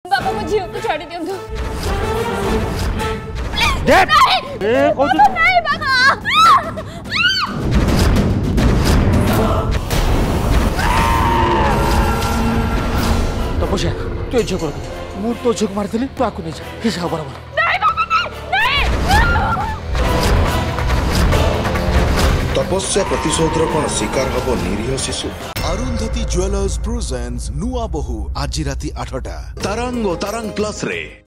बाबा मो झील को छाड़ी दियंतु डेट ए कोच नहीं बाबा तपस्या तू झोक रख मु तो झोक मारथिली तू आकु नै जा हिसाब बराबर तपस्या प्रतिशोधर कौन शिकार हब निरीह शिशु। अरुंधति ज्वेलर्स प्रेजेंट्स नुआ बहु आज राति 8टा तरंग प्लस रे।